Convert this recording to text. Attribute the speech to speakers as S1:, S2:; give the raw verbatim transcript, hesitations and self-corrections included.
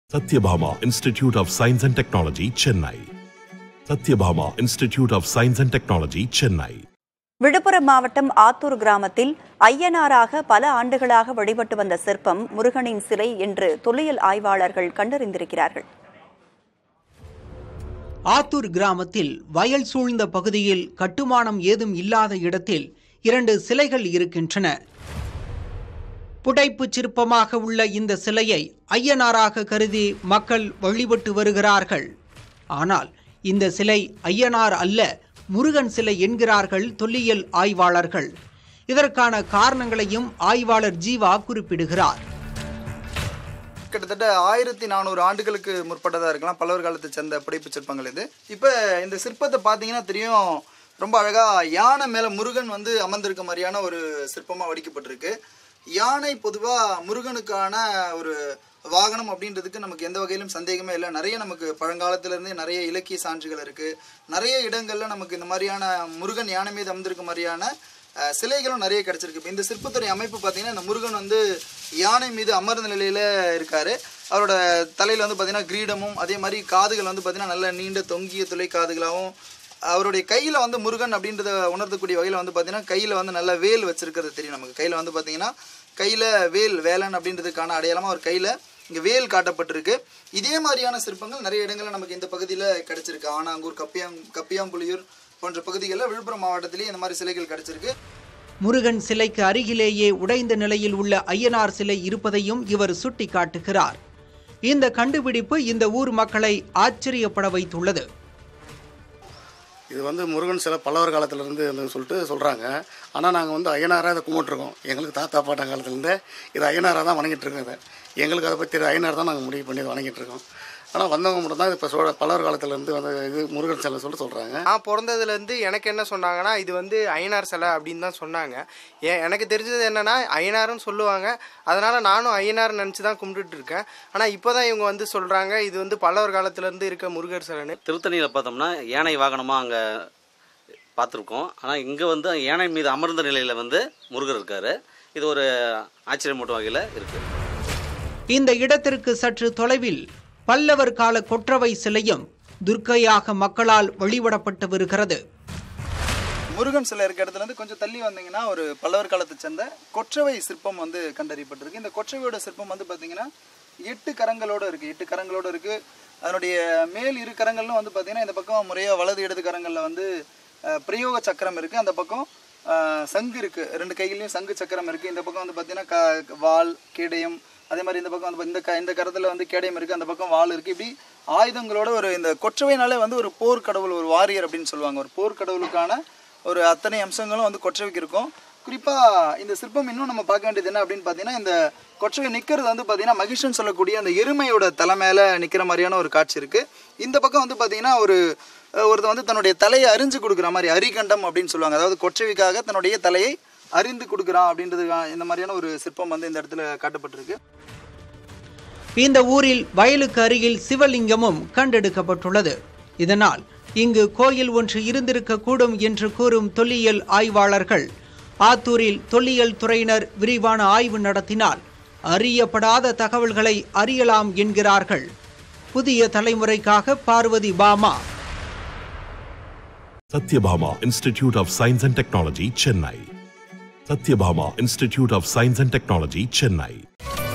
S1: Satyabhama Institute of Science and Technology, Chennai. Satyabhama Institute of Science and Technology, Chennai.
S2: Villupuram மாவட்டம் ஆத்தூர் கிராமத்தில் ஐயனாராக பல ஆண்டுகளாக வழிபட்டு வந்த சிற்பம் முருகனின் சிலை என்று தொல்லியல் ஆய்வாளர்கள் கண்டறிந்திருக்கிறார்கள்.
S3: ஆத்தூர் கிராமத்தில் வயல் சூழ்ந்த பகுதியில் கட்டுமானம் ஏதும் இல்லாத இடத்தில் இரண்டு சிலைகள் இருக்கின்றன. புடைப்பு சிற்பமாக உள்ள இந்த சிலையை ஐயனாராக கருதி மக்கள் வழிபட்டு வருகிறார்கள். ஆனால் இந்த சிலை ஐயனார் அல்ல, முருகன் சிலை என்கிறார்கள் தொல்லியல் ஆய்வாளர்கள். இதற்கான காரணங்களையும் ஆய்வாளர் ஜீவா குறிப்பிடுகிறார்.
S4: கிட்டத்தட்ட ஆயிரத்தி நானூறு ஆண்டுகளுக்கு முற்பட்டதாக இருக்கலாம், பல்லவர் காலத்தை சேர்ந்த புடைப்பு சிற்பங்கள் இது. இப்போ இந்த சிற்பத்தை பார்த்தீங்கன்னா தெரியும், ரொம்ப அழகாக யானை மேலே முருகன் வந்து அமர்ந்திருக்க மாதிரியான ஒரு சிற்பமாக வடிக்கப்பட்டிருக்கு. யானை பொதுவாக முருகனுக்கான ஒரு வாகனம் அப்படின்றதுக்கு நமக்கு எந்த வகையிலும் சந்தேகமே இல்லை. நிறைய நமக்கு பழங்காலத்திலேருந்தே நிறைய இலக்கிய சான்றுகள் இருக்குது. நிறைய இடங்களில் நமக்கு இந்த மாதிரியான முருகன் யானை மீது அமர்ந்திருக்க மாதிரியான சிலைகளும் நிறைய கிடச்சிருக்கு. இப்போ இந்த சிற்பத்துறை அமைப்பு பார்த்திங்கன்னா, இந்த முருகன் வந்து யானை மீது அமர்ந்த நிலையில் இருக்கார். அவரோட தலையில் வந்து பார்த்திங்கன்னா கிரீடமும், அதே மாதிரி காதுகள் வந்து பார்த்திங்கன்னா நல்ல நீண்ட தொங்கிய துளை காதுகளாகவும், அவருடைய கையில் வந்து முருகன் அப்படின்றத உணர்த்தக்கூடிய வகையில் வந்து பார்த்திங்கன்னா கையில் வந்து நல்ல வேல் வச்சுருக்கிறது தெரியும் நமக்கு. கையில் வந்து பார்த்திங்கன்னா கையில் வேல், வேலன் அப்படின்றதுக்கான அடையாளமாக அவர் கையில் இங்கே வேல் காட்டப்பட்டிருக்கு. இதே மாதிரியான சிற்பங்கள் நிறைய இடங்களில் நமக்கு இந்த பகுதியில் கிடச்சிருக்கு. ஆனாங்கூர், கப்பியாங் கப்பியாம்புலியூர் போன்ற பகுதிகளில் விழுப்புரம் மாவட்டத்திலேயே இந்த மாதிரி சிலைகள் கிடச்சிருக்கு.
S3: முருகன் சிலைக்கு அருகிலேயே உடைந்த நிலையில் உள்ள ஐயனார் சிலை இருப்பதையும் இவர் சுட்டி காட்டுகிறார். இந்த கண்டுபிடிப்பு இந்த ஊர் மக்களை ஆச்சரியப்பட வைத்துள்ளது.
S5: இது வந்து முருகன் சிலை பல்லவர் காலத்திலேருந்து சொல்லிட்டு சொல்கிறாங்க. ஆனால் நாங்கள் வந்து ஐயனாராக இதை கும்பிட்டுருக்கோம். எங்களுக்கு தாத்தா பாட்டன் காலத்துலேருந்து இது ஐயனாராக தான் வணங்கிட்டு இருக்கோம். இதை எங்களுக்கு அதை பற்றி ஐயனார் தான் நாங்கள் முடிவு பண்ணி வணங்கிட்டு இருக்கோம். ஆனால் வந்தவங்க மட்டும் தான் இப்போ சோழ பல்லவர் காலத்துலேருந்து வந்து இது முருகன் சிலை சொல்லிட்டு சொல்கிறாங்க.
S6: நான் பிறந்ததுலேருந்து எனக்கு என்ன சொன்னாங்கன்னா, இது வந்து ஐயனார் சிலை அப்படின்னு தான் சொன்னாங்க. ஏன் எனக்கு தெரிஞ்சது என்னென்னா, ஐயனார்னு சொல்லுவாங்க. அதனால் நானும் ஐயனார் நினச்சி தான் கும்பிட்டுட்டு இருக்கேன். ஆனால் இப்போ தான் இவங்க வந்து சொல்கிறாங்க இது வந்து பல்லவர் காலத்துலேருந்து இருக்க முருகர் சிலைன்னு.
S7: திருத்தணியில் பார்த்தோம்னா யானை வாகனமாக அங்கே பார்த்துருக்கோம். ஆனால் இங்கே வந்து யானை மீது அமர்ந்த நிலையில் வந்து முருகர் இருக்கார். இது ஒரு ஆச்சரியமூட்டும் வகையில் இருக்குது.
S3: இந்த இடத்திற்கு சற்று தொலைவில் பல்லவர் கால கொற்றவை சிலையும் துர்க்கையாக மக்களால் வழிபடப்பட்டு வருகிறது.
S4: முருகன் சிலை இருக்க இடத்துல இருந்து கொஞ்சம் தள்ளி வந்தீங்கன்னா ஒரு பல்லவர் காலத்தை சேர்ந்த கொற்றவை சிற்பம் வந்து கண்டறியப்பட்டிருக்கு. இந்த கொற்றவையோட சிற்பம் வந்து பார்த்தீங்கன்னா எட்டு கரங்களோடு இருக்குது. எட்டு கரங்களோடு இருக்குது. அதனுடைய மேல் இரு கரங்கள்லாம் வந்து பார்த்தீங்கன்னா இந்த பக்கம் முறையாக வலது இடது கரங்களில் வந்து பிரயோக சக்கரம் இருக்குது. அந்த பக்கம் சங்கு இருக்குது. ரெண்டு கைகள்லையும் சங்கு சக்கரம் இருக்குது. இந்த பக்கம் வந்து பார்த்தீங்கன்னா க வால் கேடயம், அதே மாதிரி இந்த பக்கம் வந்து இந்த க இந்த கரத்தில் வந்து கேடயம் இருக்குது, அந்த பக்கம் வால் இருக்குது. இப்படி ஆயுதங்களோட ஒரு இந்த கொற்றவைனாலே வந்து ஒரு போர்க்கடவுள், ஒரு வாரியர் அப்படின்னு சொல்லுவாங்க. ஒரு போர்க்கடவுளுக்கான ஒரு அத்தனை அம்சங்களும் வந்து கொற்றவைக்கு இருக்கும். குறிப்பாக இந்த சிற்பம் இன்னும் நம்ம பார்க்க வேண்டியது என்ன அப்படின்னு பார்த்தீங்கன்னா, இந்த கொற்றவை நிற்கிறது வந்து பார்த்தீங்கன்னா மகிஷன் சொல்லக்கூடிய அந்த எருமையோட தலை மேலே நிற்கிற மாதிரியான ஒரு காட்சி இருக்குது. இந்த பக்கம் வந்து பார்த்தீங்கன்னா ஒரு ஒருத்தர் வந்து தன்னுடைய தலையை அறிஞ்சு கொடுக்குற மாதிரி அரிகண்டம் அப்படின்னு சொல்லுவாங்க. அதாவது கொற்றவைக்காக தன்னுடைய தலையை அறிந்து கொடுக்குறான் அப்படின்றது இந்த மாதிரியான ஒரு சிற்பம் வந்து இந்த இடத்துல காட்டப்பட்டிருக்கு.
S3: இந்த ஊரில் வயலுக்கு அருகில் சிவலிங்கமும் கண்டெடுக்கப்பட்டுள்ளது. இதனால் இங்கு கோயில் ஒன்று இருந்திருக்க கூடும் என்று கூறும் தொல்லியல் ஆய்வாளர்கள் ஆத்தூரில் தொல்லியல் துறையினர் விரிவான ஆய்வு நடத்தினால் அறியப்படாத தகவல்களை அறியலாம் என்கிறார்கள். புதிய தலைமுறைக்காக Parvati Bama.
S1: Satyabhama Institute of Science and Technology, Chennai. Satyabhama Institute of Science and Technology, Chennai.